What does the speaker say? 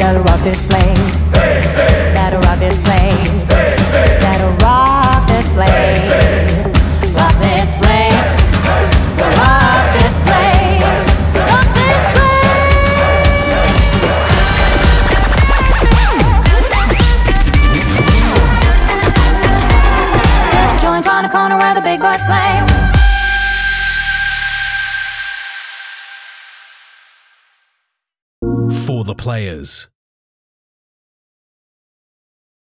Gotta rock this place. Gotta rock this place. Gotta rock this place. Rock this place. Rock this place. Rock this place. There's a joint on the corner where the big boys play. For the players.